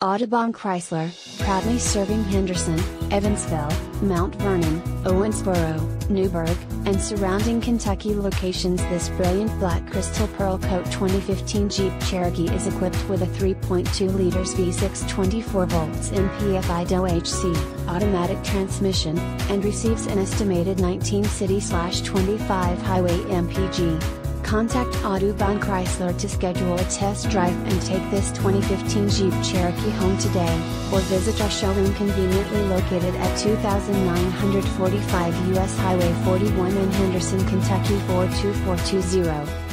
Audubon Chrysler, proudly serving Henderson, Evansville, Mount Vernon, Owensboro, Newburgh, and surrounding Kentucky locations. This brilliant black crystal pearl coat 2015 Jeep Cherokee is equipped with a 3.2 liters V6 24 volts MPFI DOHC automatic transmission, and receives an estimated 19 city/25 highway MPG. Contact Audubon Chrysler to schedule a test drive and take this 2015 Jeep Cherokee home today, or visit our showroom conveniently located at 2945 US Highway 41 in Henderson, Kentucky 42420.